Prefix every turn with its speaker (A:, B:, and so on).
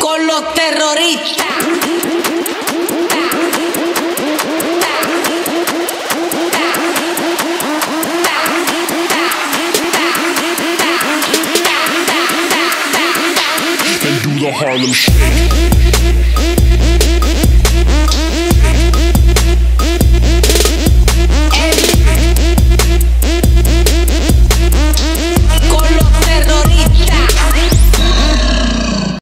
A: con los terroristas.
B: And do the Harlem Shake.